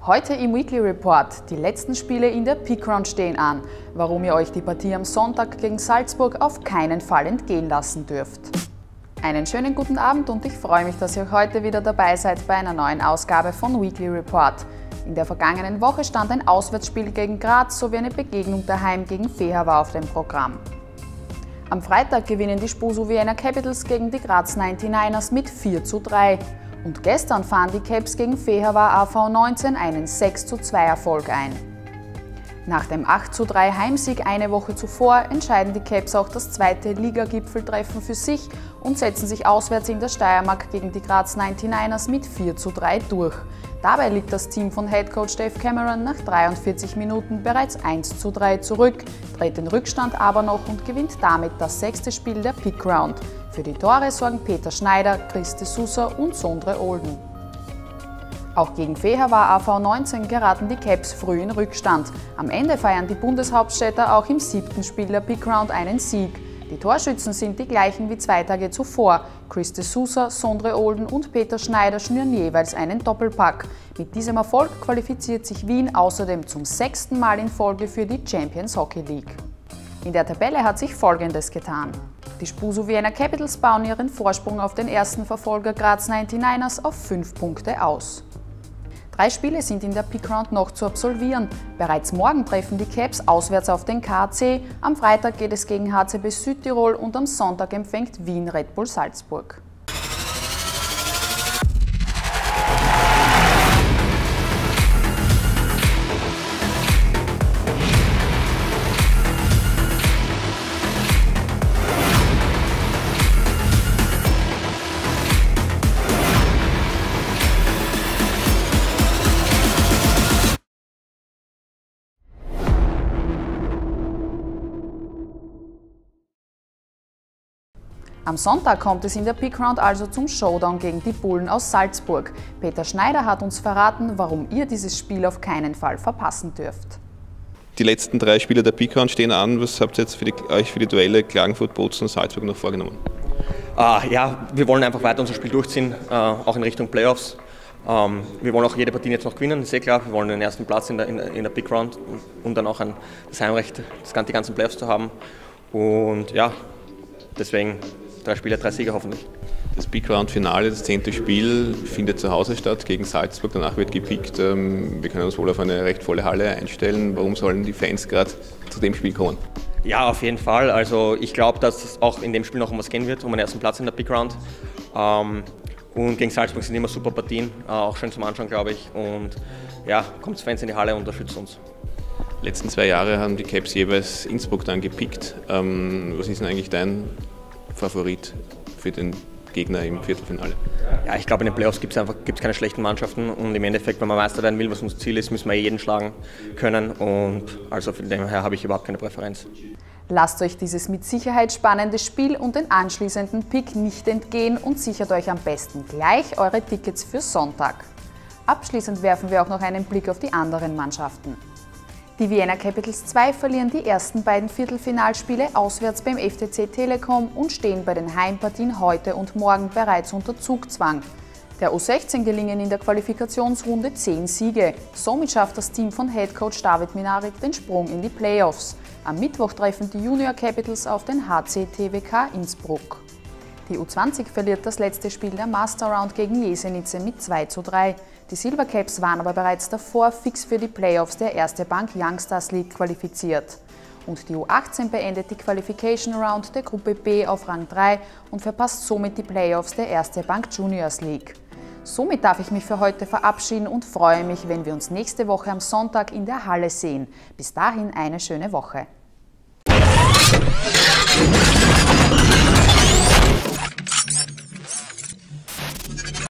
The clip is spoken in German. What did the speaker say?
Heute im Weekly Report. Die letzten Spiele in der Peak Round stehen an. Warum ihr euch die Partie am Sonntag gegen Salzburg auf keinen Fall entgehen lassen dürft. Einen schönen guten Abend und ich freue mich, dass ihr heute wieder dabei seid bei einer neuen Ausgabe von Weekly Report. In der vergangenen Woche stand ein Auswärtsspiel gegen Graz sowie eine Begegnung daheim gegen Fehervar auf dem Programm. Am Freitag gewinnen die Spusu Vienna Capitals gegen die Graz 99ers mit 4:3. Und gestern fahren die Caps gegen Fehervar AV19 einen 6:2 Erfolg ein. Nach dem 8:3 Heimsieg eine Woche zuvor entscheiden die Caps auch das zweite Liga-Gipfeltreffen für sich und setzen sich auswärts in der Steiermark gegen die Graz 99ers mit 4:3 durch. Dabei liegt das Team von Headcoach Dave Cameron nach 43 Minuten bereits 1:3 zurück, dreht den Rückstand aber noch und gewinnt damit das 6. Spiel der Peak Round. Für die Tore sorgen Peter Schneider, Chris de Sousa und Sondre Olden. Auch gegen Fehervar AV19 geraten die Caps früh in Rückstand. Am Ende feiern die Bundeshauptstädter auch im 7. Spiel der Peak Round einen Sieg. Die Torschützen sind die gleichen wie 2 Tage zuvor. Chris de Sousa, Sondre Olden und Peter Schneider schnüren jeweils einen Doppelpack. Mit diesem Erfolg qualifiziert sich Wien außerdem zum 6. Mal in Folge für die Champions Hockey League. In der Tabelle hat sich Folgendes getan. Die Spusu Vienna Capitals bauen ihren Vorsprung auf den ersten Verfolger Graz 99ers auf 5 Punkte aus. 3 Spiele sind in der Peak Round noch zu absolvieren. Bereits morgen treffen die Caps auswärts auf den KAC, am Freitag geht es gegen HCB Südtirol und am Sonntag empfängt Wien Red Bull Salzburg. Am Sonntag kommt es in der Peak Round also zum Showdown gegen die Bullen aus Salzburg. Peter Schneider hat uns verraten, warum ihr dieses Spiel auf keinen Fall verpassen dürft. Die letzten 3 Spiele der Peak Round stehen an. Was habt ihr jetzt euch für die Duelle Klagenfurt, Bozen und Salzburg noch vorgenommen? Ja, wir wollen einfach weiter unser Spiel durchziehen, auch in Richtung Playoffs. Wir wollen auch jede Partie jetzt noch gewinnen, ist sehr klar. Wir wollen den ersten Platz in der Peak Round, um dann auch das Heimrecht, die ganzen Playoffs zu haben. Und ja, deswegen 3 Spiele, 3 Siege hoffentlich. Das Peak Round Finale, das 10. Spiel, findet zu Hause statt gegen Salzburg. Danach wird gepickt. Wir können uns wohl auf eine recht volle Halle einstellen. Warum sollen die Fans gerade zu dem Spiel kommen? Ja, auf jeden Fall. Also ich glaube, dass es auch in dem Spiel noch um was gehen wird, um den ersten Platz in der Peak Round. Und gegen Salzburg sind immer super Partien, auch schön zum Anschauen, glaube ich. Und ja, kommt Fans in die Halle und unterstützt uns. Die letzten 2 Jahre haben die Caps jeweils Innsbruck dann gepickt. Was ist denn eigentlich dein Favorit für den Gegner im Viertelfinale? Ja, ich glaube, in den Playoffs gibt es keine schlechten Mannschaften und im Endeffekt, wenn man Meister werden will, was unser Ziel ist, müssen wir jeden schlagen können und also von dem her habe ich überhaupt keine Präferenz. Lasst euch dieses mit Sicherheit spannende Spiel und den anschließenden Pick nicht entgehen und sichert euch am besten gleich eure Tickets für Sonntag. Abschließend werfen wir auch noch einen Blick auf die anderen Mannschaften. Die Vienna Capitals 2 verlieren die ersten beiden Viertelfinalspiele auswärts beim FTC Telekom und stehen bei den Heimpartien heute und morgen bereits unter Zugzwang. Der U16 gelingen in der Qualifikationsrunde 10 Siege. Somit schafft das Team von Headcoach David Minarik den Sprung in die Playoffs. Am Mittwoch treffen die Junior Capitals auf den HC TWK Innsbruck. Die U20 verliert das letzte Spiel der Master Round gegen Jesenice mit 2:3. Die Silver Caps waren aber bereits davor fix für die Playoffs der Erste Bank Youngstars League qualifiziert. Und die U18 beendet die Qualification Round der Gruppe B auf Rang 3 und verpasst somit die Playoffs der Erste Bank Juniors League. Somit darf ich mich für heute verabschieden und freue mich, wenn wir uns nächste Woche am Sonntag in der Halle sehen. Bis dahin eine schöne Woche.